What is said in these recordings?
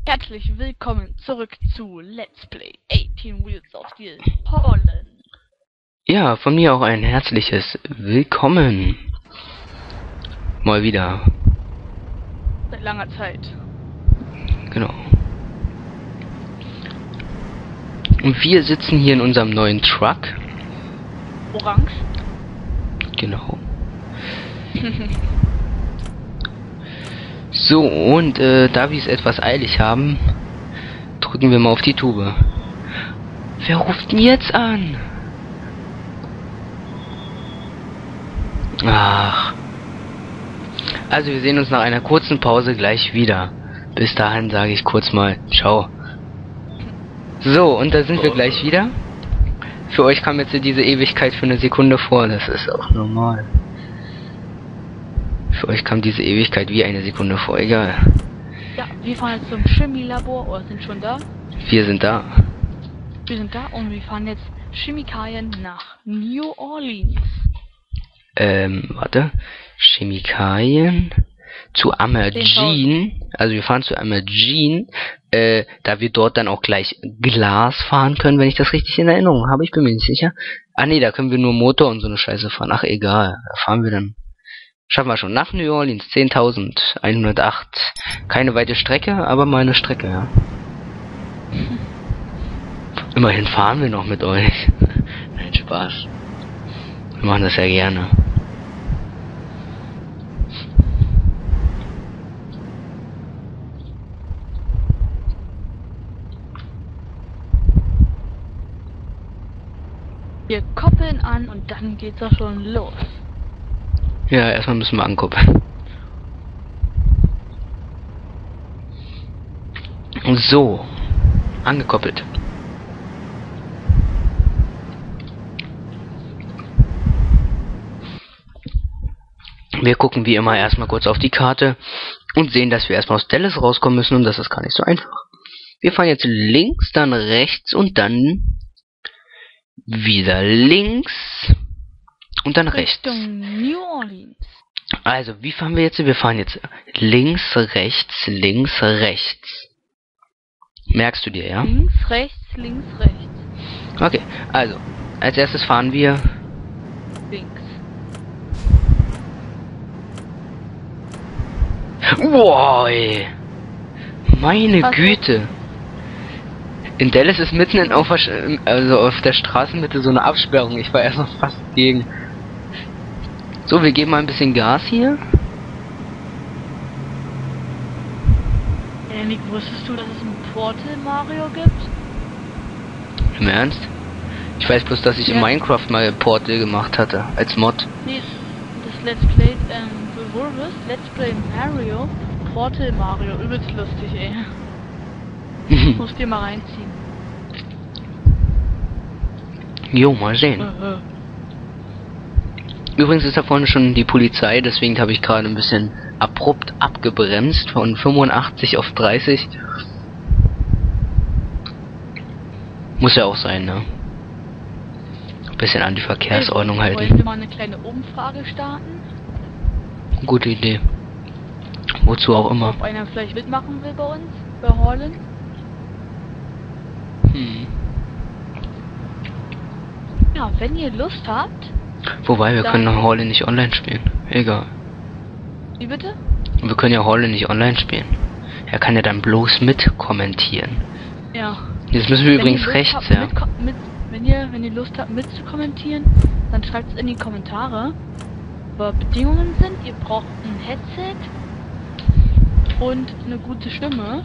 Herzlich willkommen zurück zu Let's Play 18 Wheels of Steel Holland. Ja, von mir auch ein herzliches Willkommen. Mal wieder. Seit langer Zeit. Genau. Und wir sitzen hier in unserem neuen Truck. Orange. Genau. So, und da wir es etwas eilig haben, drücken wir mal auf die Tube. Wer ruft denn jetzt an? Ach. Also wir sehen uns nach einer kurzen Pause gleich wieder. Bis dahin sage ich kurz mal ciao. So, und da sind wir gleich wieder. Für euch kam jetzt diese Ewigkeit für eine Sekunde vor, das ist auch normal. Für euch kam diese Ewigkeit wie eine Sekunde vor, egal. Ja, wir fahren jetzt zum Chemielabor, oder sind schon da? Wir sind da. Wir sind da und wir fahren jetzt Chemikalien nach New Orleans. Warte. Chemikalien zu Amergene. Also wir fahren zu Amergene, da wir dort dann auch gleich Glas fahren können, wenn ich das richtig in Erinnerung habe. Ich bin mir nicht sicher. Ah nee, da können wir nur Motor und so eine Scheiße fahren. Ach egal, da fahren wir dann. Schaffen wir schon. Nach New Orleans, 10.108. Keine weite Strecke, aber mal eine Strecke, ja. Immerhin fahren wir noch mit euch. Nein, Spaß. Wir machen das ja gerne. Wir koppeln an und dann geht's auch schon los. Ja, erstmal müssen wir ankuppeln. So, angekoppelt. Wir gucken wie immer erstmal kurz auf die Karte und sehen, dass wir erstmal aus Dallas rauskommen müssen und das ist gar nicht so einfach. Wir fahren jetzt links, dann rechts und dann wieder links und dann rechts. Richtung New Orleans. Also, wie fahren wir jetzt? Wir fahren jetzt links, rechts, links, rechts. Merkst du dir, ja? Links, rechts, links, rechts. Okay, also, als erstes fahren wir Links. Wow, ey. Meine Was? Güte. In Dallas ist mitten auf der Straßenmitte so eine Absperrung. Ich war erst noch fast gegen. So, wir geben mal ein bisschen Gas hier. Nick, wusstest du, dass es ein Portal Mario gibt? Im Ernst? Ich weiß bloß, dass ich in Ja. Minecraft mal Portal gemacht hatte, als Mod. Nee, das Let's Play, Wolves, Let's Play Mario, Portal Mario, übelst lustig, ey. Musst dir mal reinziehen. Jo, mal sehen. Übrigens ist da vorne schon die Polizei, deswegen habe ich gerade ein bisschen abrupt abgebremst von 85 auf 30. Muss ja auch sein, ne? Ein bisschen an die Verkehrsordnung Wollen halten. wir mal eine kleine Umfrage starten? Gute Idee. Wozu auch immer. Ob einer vielleicht mitmachen will bei uns, bei Holland? Ja, wenn ihr Lust habt. Wobei, wir Dann- können Halle nicht online spielen. Egal. Wie bitte? Wir können ja Halle nicht online spielen. Er kann ja dann bloß mit kommentieren. Ja. Jetzt müssen wir Wenn übrigens ihr Lust rechts, habt, ja. wenn ihr Lust habt mitzukommentieren, dann schreibt es in die Kommentare. Aber Bedingungen sind, ihr braucht ein Headset und eine gute Stimme.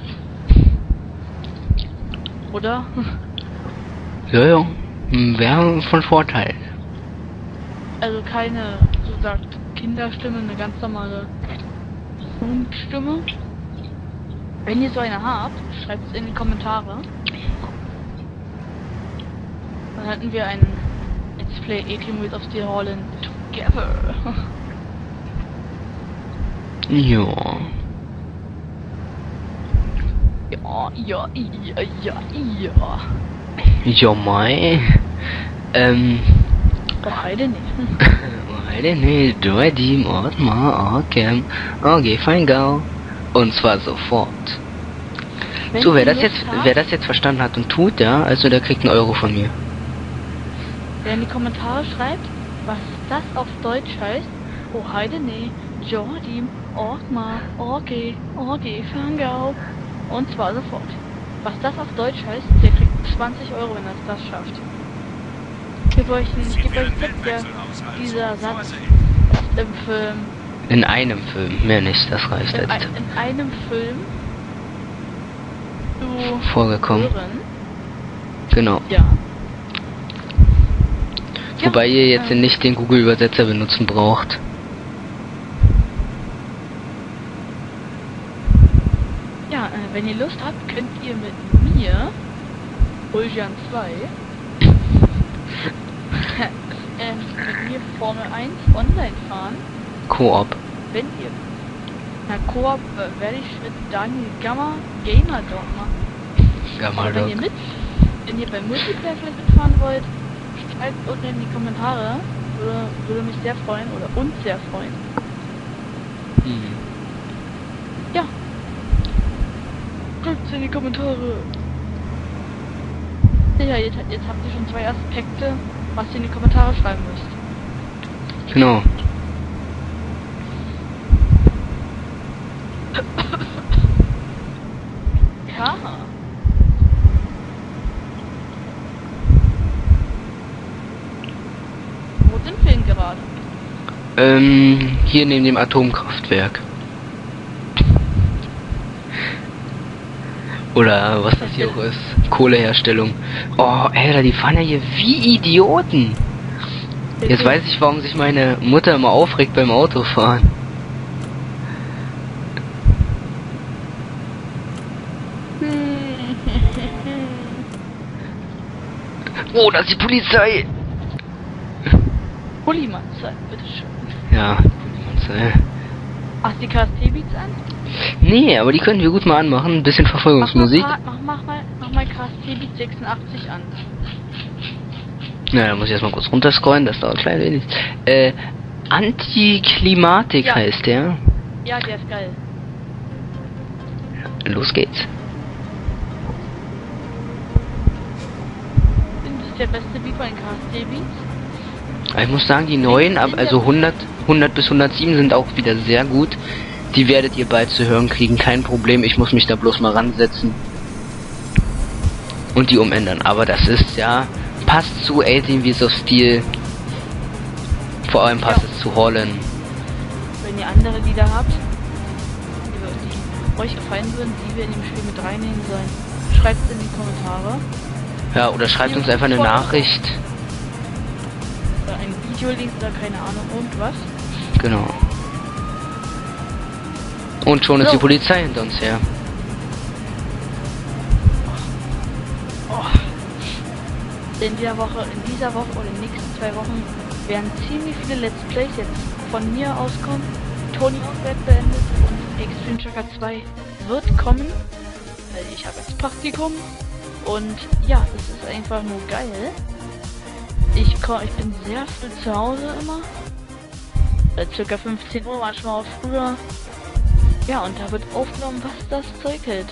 Oder? Ja, ja. Wäre von Vorteil. Also keine, so sagt Kinderstimme, eine ganz normale Stimme. Wenn ihr so eine habt, schreibt es in die Kommentare. Dann hätten wir einen Let's Play 18 Wheels of Steel Holland together. Ja. Ja. Ja, mei. Beide nicht. Heute nicht, du die Mord mal, okay. Okay, fein, go. Und zwar sofort. So, ihr Lust habt, wer das jetzt verstanden hat und tut, ja, also der kriegt 1 Euro von mir. wer in die Kommentare schreibt, was das auf Deutsch heißt, oh Heide, nee, Jordi, Orgmar, Orge, Fangau, und zwar sofort. Was das auf Deutsch heißt, der kriegt 20 Euro, wenn er das schafft. Ich gebe euch einen Tipp, dieser Satz ist im Film, In einem Film, mehr nicht, das reicht jetzt. in einem Film zu Vorgekommen. hören. Genau. Ja. Wobei ihr jetzt nicht den Google-Übersetzer benutzen braucht. Ja, wenn ihr Lust habt, könnt ihr mit mir, Uljan 2, mit mir Formel 1 online fahren. Koop. Wenn ihr, Koop werde ich mit Daniel Gamer dort machen. Gamal Wenn ihr beim Multiplayer vielleicht mitfahren wollt, schreibt unten in die Kommentare, würde mich sehr freuen, oder uns sehr freuen. Ja. Schreibt's in die Kommentare. Ja, jetzt habt ihr schon 2 Aspekte, was ihr in die Kommentare schreiben müsst. Genau. Ja. Wo sind wir denn gerade? Hier neben dem Atomkraftwerk. Oder was das hier auch ist. Kohleherstellung. Oh, Alter, die fahren ja hier wie Idioten. Jetzt weiß ich, warum sich meine Mutter immer aufregt beim Autofahren. Oh, da ist die Polizei. Bullimann-Zeit, bitteschön. Ja, Polizei. Hast die KST-Beats an? Nee, aber die können wir gut mal anmachen. Ein bisschen Verfolgungsmusik. Mach mal KST-Beat 86 an. Na, da muss ich erstmal kurz runterscrollen, das dauert klein wenig. Antiklimatik Ja. heißt der. Ja, der ist geil. Los geht's. Das ist der beste Beat bei den KST-Beats. Ich muss sagen, die neuen, also 100 bis 107 sind auch wieder sehr gut. Die werdet ihr bald zu hören kriegen, kein Problem. Ich muss mich da bloß mal ransetzen und die umändern. Aber das ist ja, passt zu 18 Years of Steel. Vor allem passt es zu Holland. Wenn ihr andere Lieder habt, die euch gefallen würden, die wir in dem Spiel mit reinnehmen sollen, schreibt es in die Kommentare. Ja, oder schreibt uns einfach eine Nachricht. Oder ein Videolink oder keine Ahnung, irgendwas. Genau. Und schon ist So. die Polizei hinter uns her. In dieser Woche oder in den nächsten 2 Wochen werden ziemlich viele Let's Plays jetzt von mir auskommen. Tony wird beendet und Extreme Tracker 2 wird kommen. Ich habe jetzt Praktikum und ja, es ist einfach nur geil. Ich bin sehr früh zu Hause immer. Circa 15 Uhr, manchmal auch früher. Ja, und da wird aufgenommen, was das Zeug hält.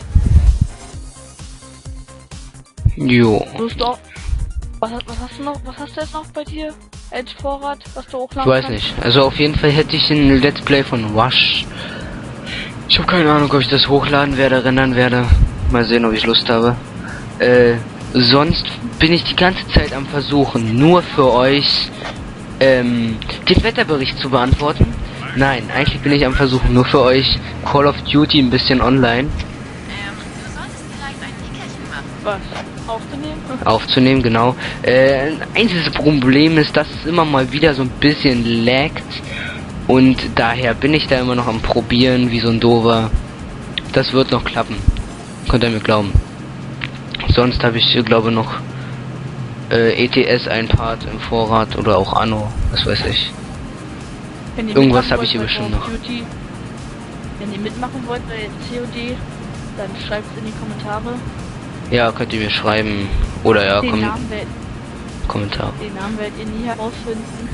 Jo. Was hast du jetzt noch bei dir als Vorrat, was du Ich hochladen weiß kannst? nicht. Also auf jeden Fall hätte ich ein Let's Play von Wash. Ich habe keine Ahnung, ob ich das hochladen werde, rendern werde. Mal sehen, ob ich Lust habe. Sonst bin ich die ganze Zeit am Versuchen, nur für euch den Wetterbericht zu beantworten. Nein, eigentlich bin ich am Versuchen, nur für euch Call of Duty ein bisschen online Du solltest vielleicht ein Nickerchen machen. Was? Aufzunehmen? aufzunehmen, genau. Ein einziges Problem ist, dass es immer mal wieder so ein bisschen laggt und daher bin ich da immer noch am Probieren, wie so ein Dover. Das wird noch klappen. Könnt ihr mir glauben. Sonst habe ich, glaube noch ETS ein Part im Vorrat oder auch Anno, was weiß ich. Wenn ihr Irgendwas mitmachen habe ich hier wollt bei bestimmt Call noch. of Duty, wenn ihr mitmachen wollt bei COD, dann schreibt es in die Kommentare. Ja, könnt ihr mir schreiben. Oder ja, Den Namen Kommentar. werdet ihr nie herausfinden.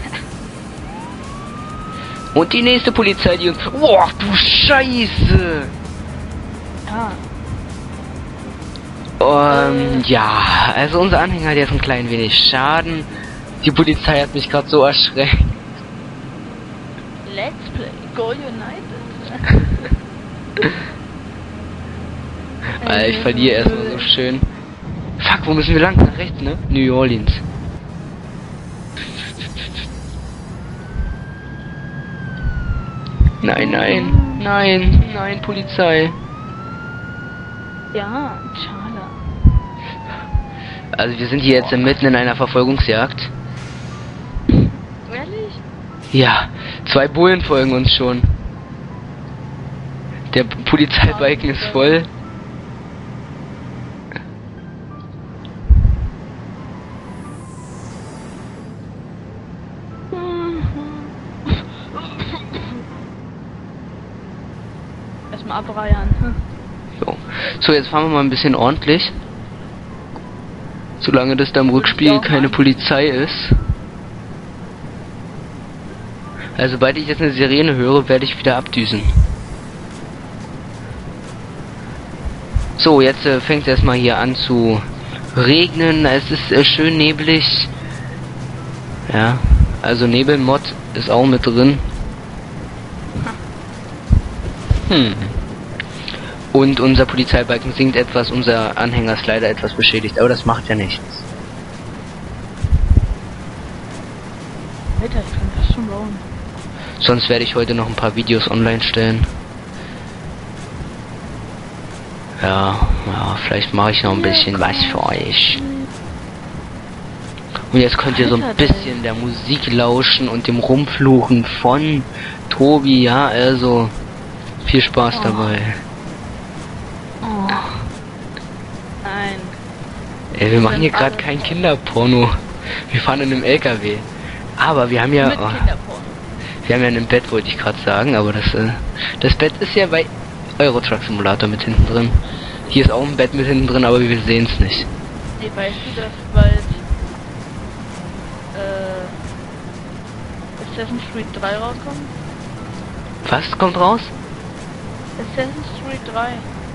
Und die nächste Polizei, die uns... Boah, du Scheiße! Ah. Ja, also unser Anhänger hat jetzt ein klein wenig Schaden. Die Polizei hat mich gerade so erschreckt. Let's play Go United. Ich verliere erstmal so schön. Fuck, wo müssen wir lang? Nach rechts, ne? New Orleans. Nein, nein, nein, nein, Polizei. Ja, schade. Also wir sind hier jetzt mitten in einer Verfolgungsjagd. Ehrlich? Ja, 2 Bullen folgen uns schon. Der Polizeibalken ist voll. Erstmal abreiern. Jo. So, jetzt fahren wir mal ein bisschen ordentlich. Solange das da im Rückspiegel keine Polizei ist. Also sobald ich jetzt eine Sirene höre, werde ich wieder abdüsen. So, jetzt fängt es erstmal hier an zu regnen. Es ist schön neblig. Ja, also Nebelmod ist auch mit drin. Und unser Polizeibalken sinkt etwas, unser Anhänger ist leider etwas beschädigt, aber das macht ja nichts. Alter, ich kann das schon bauen. Sonst werde ich heute noch ein paar Videos online stellen. Ja, vielleicht mache ich noch ein bisschen was für euch. Und jetzt könnt ihr so ein bisschen der Musik lauschen und dem Rumfluchen von Tobi, ja, also viel Spaß dabei. Oh. Nein. Ey, wir machen hier gerade kein Kinderporno. Wir fahren in einem LKW. Aber wir haben ja... Mit Kinderporno. Wir haben ja ein Bett, wollte ich gerade sagen, aber das Bett ist ja bei Euro Truck Simulator mit hinten drin. Hier ist auch ein Bett mit hinten drin, aber wir sehen es nicht. Nee, weißt du, dass bald Assassin's Creed 3 rauskommt? Was kommt raus? Assassin's Creed 3.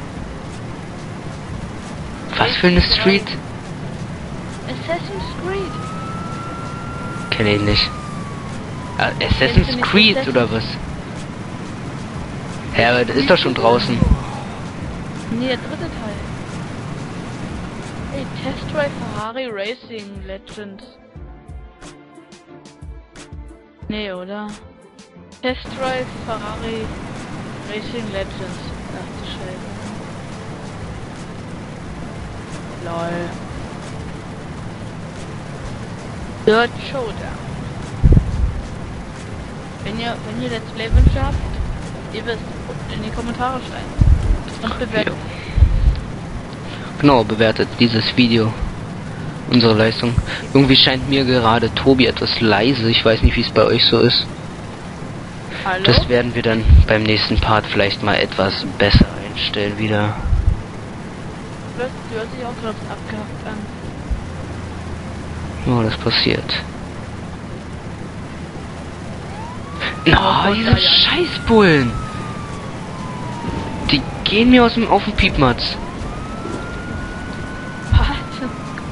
Was für eine Street? Assassin's Creed. Kenne ich nicht. Kennst du Assassin's nicht Creed Assassin's? oder was? Ja, aber das ist doch schon draußen. Nee, der dritte Teil. Hey, Test Drive Ferrari Racing Legends. Nee, oder? Test Drive Ferrari Racing Legends. Ach du Scheiße. Lol. Dirt Showdown. Wenn ihr Let's Play Wünsche habt, ihr wisst, in die Kommentare schreiben. Und bewerten. Genau, bewertet dieses Video. Unsere Leistung. Irgendwie scheint mir gerade Tobi etwas leise. Ich weiß nicht, wie es bei euch so ist. Hallo? Das werden wir dann beim nächsten Part vielleicht mal etwas besser einstellen wieder. Du hört sich auch gerade abgehackt an. Ja, das passiert. Na, diese Scheißbullen! Die gehen mir auf den Piepmatz. Was?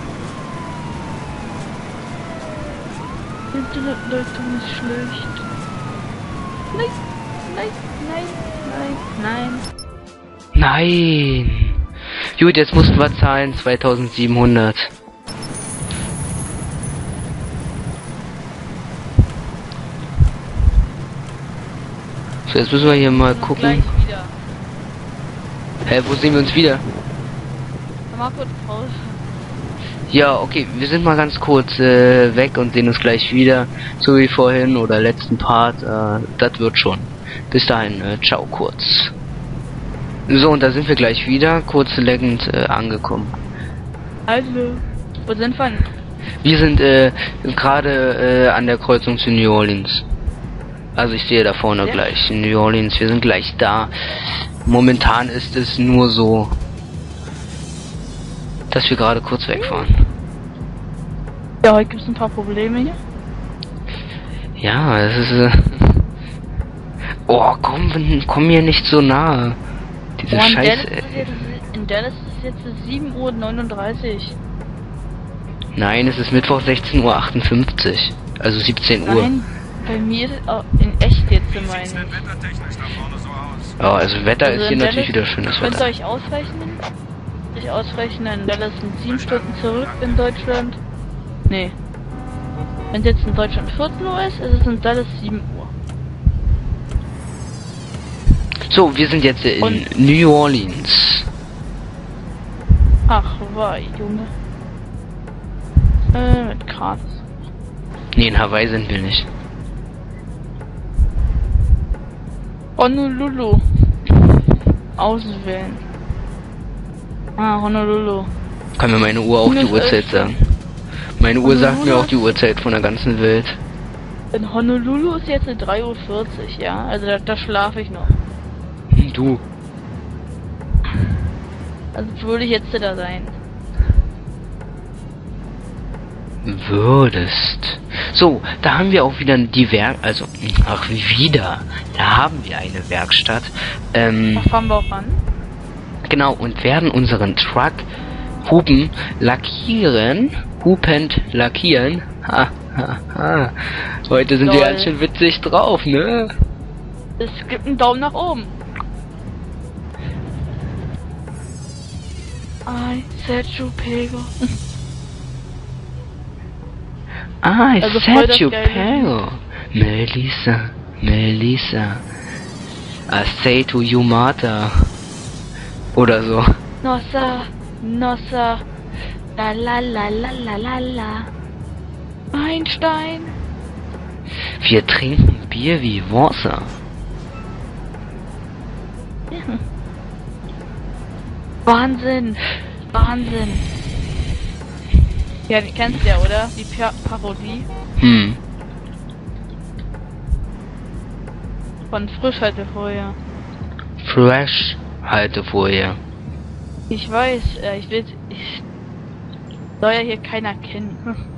Internetleitung ist schlecht. Nein, nein, nein, nein, nein. Nein! Gut, jetzt mussten wir zahlen 2700. So, jetzt müssen wir hier mal gucken. Gleich wieder. Hä, wo sehen wir uns wieder? Mal kurz Pause. Ja, okay, wir sind mal ganz kurz weg und sehen uns gleich wieder. So wie vorhin oder letzten Part. Das wird schon. Bis dahin, ciao kurz. So, und da sind wir gleich wieder, kurz leckend angekommen. Also, wo sind wir? Wir sind gerade an der Kreuzung zu New Orleans. Also ich sehe da vorne Ja. gleich New Orleans, wir sind gleich da. Momentan ist es nur so, dass wir gerade kurz wegfahren. Ja, heute gibt es ein paar Probleme hier. Ja, es ist... Oh, komm hier nicht so nahe. Diese Oh, Scheiße. in Dallas ist es jetzt 7:39 Uhr. Nein, es ist Mittwoch 16:58 Uhr. Also 17 Uhr. Nein, bei mir ist es auch in echt jetzt, meine ich. Ja, also Wetter Also ist hier in natürlich Dallas wieder schönes könnt ihr Wetter. euch ausrechnen? In Dallas sind 7 Stunden zurück in Deutschland. Nee. Wenn es jetzt in Deutschland 14 Uhr ist, ist es in Dallas 7 Uhr. So, wir sind jetzt in Und- New Orleans. Ach, wei, Junge. Mit Gras. Nee, in Hawaii sind wir nicht. Honolulu. Auswählen. Honolulu. Kann mir meine Uhr auch die Minus Uhrzeit 11. sagen? Meine Uhr sagt mir Honolulu? auch die Uhrzeit von der ganzen Welt. In Honolulu ist jetzt 3:40 Uhr, ja? Also da schlafe ich noch. Du. Also würde ich jetzt da sein. Würdest. So, da haben wir auch wieder die wieder. Da haben wir eine Werkstatt. Da fahren wir auch an. Genau, und werden unseren Truck hupend lackieren. Ha, ha, ha. Heute sind wir Lol. ganz schön witzig drauf, ne? Es gibt einen Daumen nach oben. I said you pego. Ah, Also ich voll said das you geile pego. Melissa. I say to you Martha. Oder so. Nossa, la la la la la la la. Einstein. Wir trinken Bier wie Wasser. Wahnsinn. Ja, die kennst du ja, oder? Die Parodie von Frischhaltefolie. Fresh Haltefolie. Ich weiß, ich soll ja hier keiner kennen.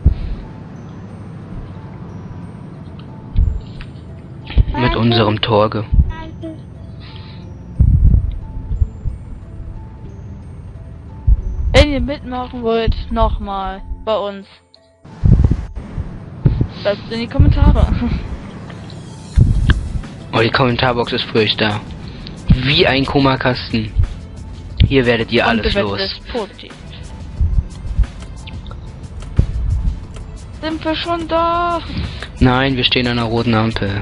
Mit unserem Torge. Wenn ihr mitmachen wollt, nochmal bei uns. Schreibt in die Kommentare. Oh, die Kommentarbox ist für euch da. Wie ein Kummerkasten. Hier werdet ihr alles Und los. ist positiv. Sind wir schon da? Nein, wir stehen an einer roten Ampel.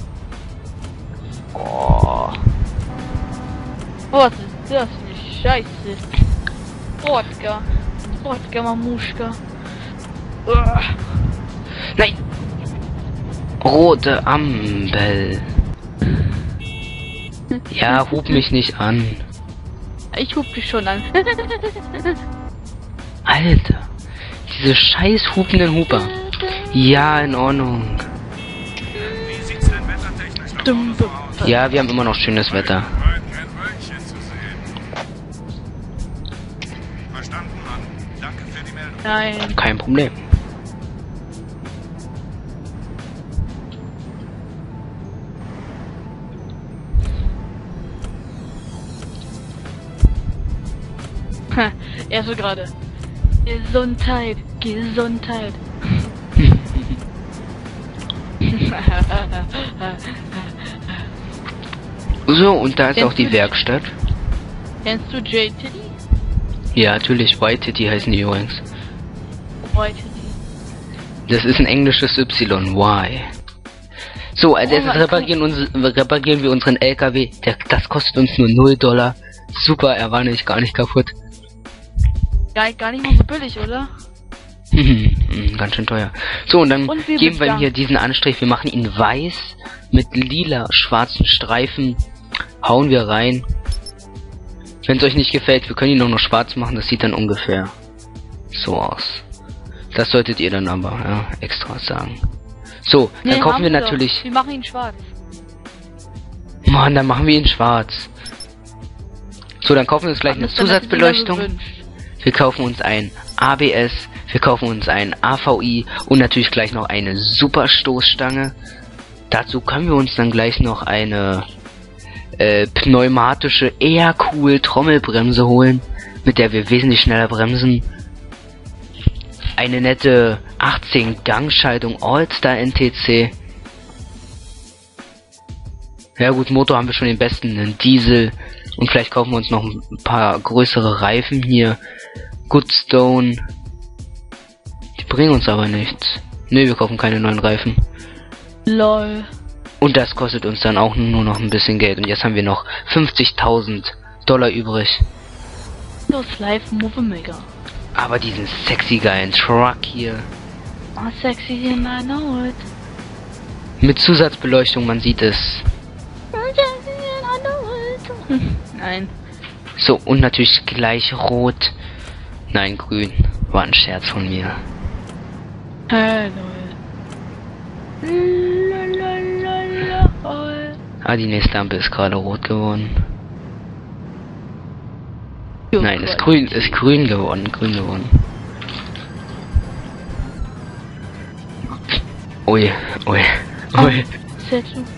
Oh. Was ist das für eine Scheiße? Wodka, Mamuschka. Uah. Nein! Rote Ampel. Ja, hub mich nicht an. Ich hub dich schon an. Alter. Diese scheiß hupenden Huper. Ja, in Ordnung. Wie sieht's denn wettertechnisch da vorne so aus? Ja, wir haben immer noch schönes Wetter. Ein Wölkchen zu sehen. Verstanden, Mann. Danke für die Meldung. Nein. Kein Problem. Er so gerade. Gesundheit. So, und da ist Kennst auch die du- Werkstatt. Kennst du J-Titty? Ja, natürlich, White Titty heißen die übrigens. White Titty. Das ist ein englisches Y, Y. So, als Oh, erstes was reparieren wir unseren LKW. Das kostet uns nur $0. Super, er war nicht gar nicht kaputt. Gar nicht mal so billig, oder? Ganz schön teuer. So, und dann Und wir geben wir bedanken- hier diesen Anstrich. Wir machen ihn weiß mit lila schwarzen Streifen. Hauen wir rein. Wenn es euch nicht gefällt, wir können ihn auch noch schwarz machen. Das sieht dann ungefähr so aus. Das solltet ihr dann aber extra sagen. So, dann Nee, kaufen haben wir doch. natürlich... Wir machen ihn schwarz. Mann, dann machen wir ihn schwarz. So, dann kaufen wir uns gleich eine Hat es dann das Zusatzbeleuchtung. jemand gewünscht? Wir kaufen uns ein ABS, wir kaufen uns ein AVI und natürlich gleich noch eine Superstoßstange. Dazu können wir uns dann gleich noch eine pneumatische Air-Cool-Trommelbremse holen, mit der wir wesentlich schneller bremsen. Eine nette 18-Gang-Schaltung All-Star NTC. Ja gut, Motor haben wir schon den besten, einen Diesel. Und vielleicht kaufen wir uns noch ein paar größere Reifen hier. Goodstone. Die bringen uns aber nichts. Ne, wir kaufen keine neuen Reifen. Lol. Und das kostet uns dann auch nur noch ein bisschen Geld. Und jetzt haben wir noch 50.000 Dollar übrig. Los, Live Movie Maker. Aber diesen sexy geilen Truck hier. Oh, sexy and I know it. Mit Zusatzbeleuchtung, man sieht es. Nein. So, und natürlich gleich rot. Nein, grün. War ein Scherz von mir. Lol. Ah, die nächste Ampel ist gerade rot geworden. Nein, ist grün geworden, Ui. Setsu.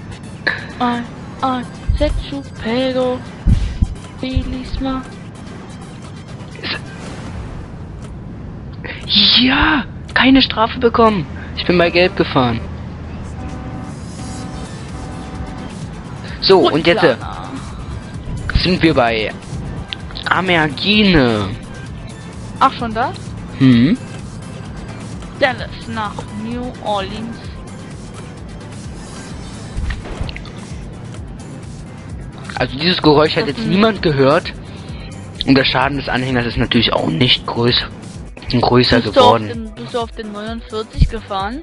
Setsu Pego. Bilisma. Ja, keine Strafe bekommen. Ich bin bei Gelb gefahren. So, und jetzt sind wir bei Amergine. Ach, schon das? Dallas nach New Orleans. Also dieses Geräusch hat jetzt niemand gehört. Und der Schaden des Anhängers ist natürlich auch nicht größer geworden. Bist du auf den 49 gefahren?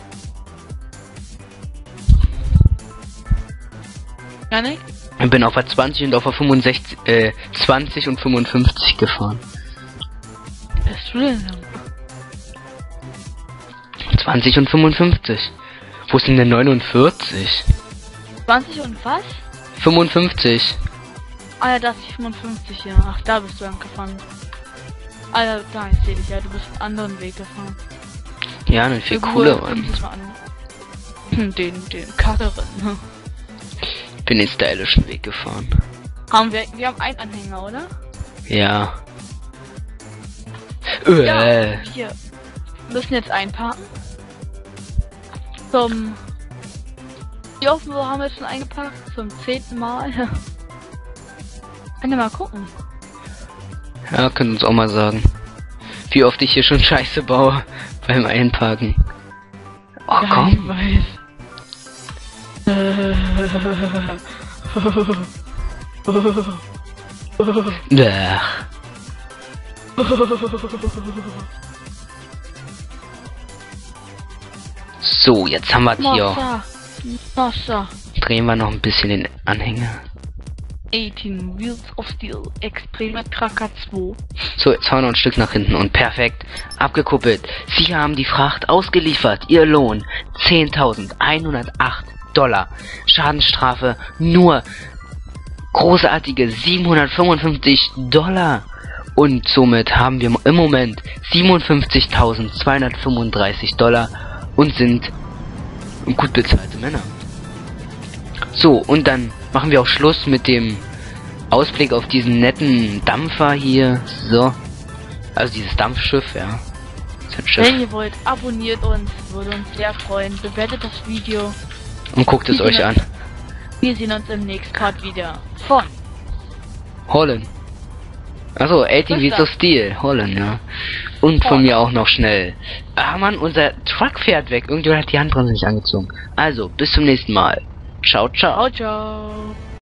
Janik? Ich bin auf der 20 und auf der 65, 20 und 55 gefahren. Bist du denn? 20 und 55. Wo ist denn der 49? 20 und was? 55. Ah ja, das ist 55, ja. Ach, da bist du angefangen. Ah ja, da, ich sehe dich, ja, du bist einen anderen Weg gefahren. Ja, eine viel cooler. Den Karren. Ich bin den stylischen Weg gefahren. Wir haben einen Anhänger, oder? Ja. Ja, wir müssen jetzt einparken. Wie oft haben wir jetzt schon eingeparkt? Zum 10. Mal. Kann ja mal gucken. Ja, könnt uns auch mal sagen. Wie oft ich hier schon Scheiße baue beim Einparken. Oh, ja, komm. Ich weiß. So, jetzt haben wir hier. Nossa. Drehen wir noch ein bisschen den Anhänger. 18 Wheels of Steel Extreme Tracker 2. So, jetzt fahren wir noch ein Stück nach hinten und perfekt. Abgekuppelt. Sie haben die Fracht ausgeliefert. Ihr Lohn 10.108 Dollar. Schadensstrafe nur großartige 755 Dollar. Und somit haben wir im Moment 57.235 Dollar und sind gut bezahlte Männer. So, und dann machen wir auch Schluss mit dem Ausblick auf diesen netten Dampfer hier. So. Also dieses Dampfschiff, ja. Das ist ein Schiff. Wenn ihr wollt, abonniert uns, würde uns sehr freuen. Bewertet das Video. Und guckt es euch an. Wir sehen uns im nächsten Part wieder von Holland. Achso, 18 Wheels of Steel. Holland, ja. Und von mir auch noch schnell. Ah Mann, unser Truck fährt weg. Irgendjemand hat die Handbremse nicht angezogen. Also, bis zum nächsten Mal. Ciao, ciao. Ciao, ciao.